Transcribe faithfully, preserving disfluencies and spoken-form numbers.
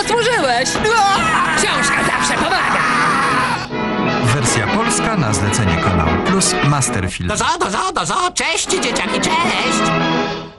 stworzyłeś? Książka zawsze pomaga! Wersja polska na zlecenie Kanału Plus Masterfilm. Do zo, do zo, do zo, cześć dzieciaki, cześć!